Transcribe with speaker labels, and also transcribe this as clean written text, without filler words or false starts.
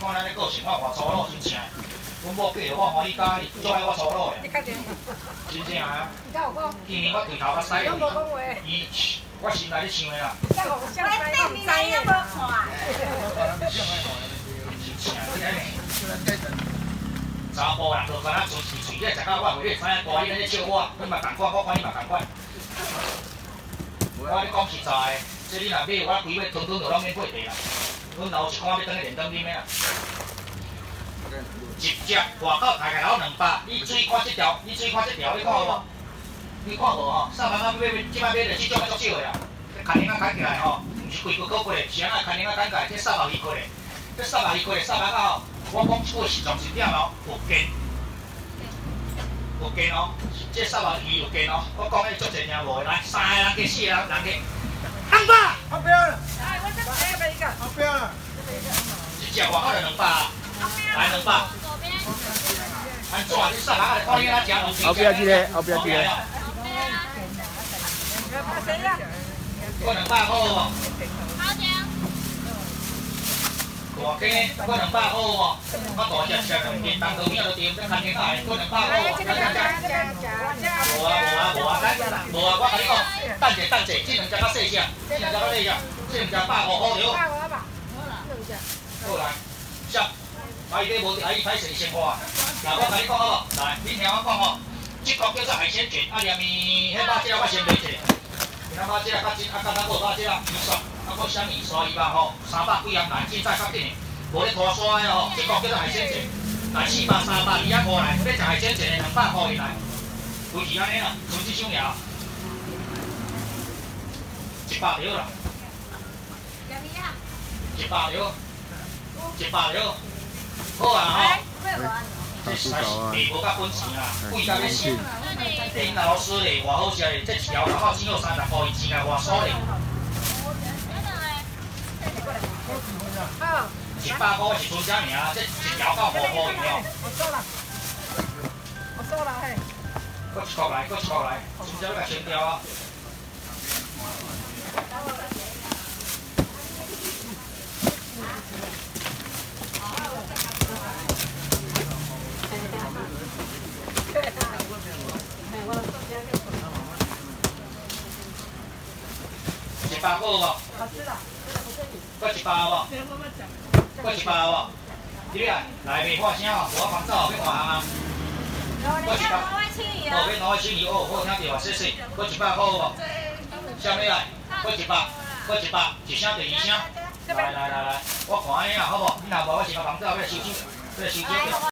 Speaker 1: 看咱咧个性，我话粗鲁真正。阮某嫁着我欢喜家，伊做爱我粗鲁的。真正啊！今年我对头较犀利，伊我心内咧想的啦。
Speaker 2: 我对面来也无看。
Speaker 1: 查甫人就敢若存钱咧，食到我袂知影大你咧笑我，你嘛共款，我看你嘛共款。我咧讲实在的，即你若买，我规尾顿顿就拢免配地啦。阮老有一款要等去连灯啉的啦。一只外口大概老200，你注意看这条，你看好无？你看无吼？上班仔即摆买着即种的足少的啦。牵铃仔牵起来吼，毋是规个过的，是安那牵铃仔牵起来，这32块的，这32块的300仔吼，我讲这个是重点哦，有根。有根哦，这32有根哦，我讲迄足侪领无的，来3个人加4个人加，200。
Speaker 3: 后边，
Speaker 2: 来，我这边一个。
Speaker 3: 后边，
Speaker 1: 一只外口就200，来200。安怎？你300仔看你哪食？
Speaker 3: 后边这个，后边这个。
Speaker 1: 过200好无？
Speaker 2: 好的。
Speaker 1: 大鸡过200好无？我大只2斤，当当面就掂，这牵起来过200好。无啊，无啊，我甲你讲，等者，这2只较细只，这2只较细只，这2只150块了。好来，下，阿姨你无阿姨歹势先花。嗱，我甲你讲好无？来，你听我讲吼，这个叫做海鲜卷，啊，连面迄把只我先买一个。咱把这较真，啊，咱无把这鱼刷，啊，搁啥物刷鱼吧吼，300几元来，凊彩较紧的，无咧拖刷的吼，这个叫做海鲜卷，来400、300、200块来，要食海鲜卷的200块以来，规矩安尼啦，纯这种料，100条啦，100条，100条，好啊吼。这实在是地无甲本钱啦，贵甲要死。顶老师嘞，偌好食嘞，这一条头壳只有30块，伊钱啊偌少嘞。100块是存啥尔？这一条到5块以了。
Speaker 2: 我收了嘿。
Speaker 1: 搁1块来，真正要甲清掉啊！100好无？搁100无？搁100无？你来，来袂发声哦，我房走要换行啊。搁100，哦，要拿去请你哦，好听着啊，谢谢。搁100好无？啥物来？搁100，一声第2声。来，我看安尼啦，好无？你若无，我先把房走要收手，要收手。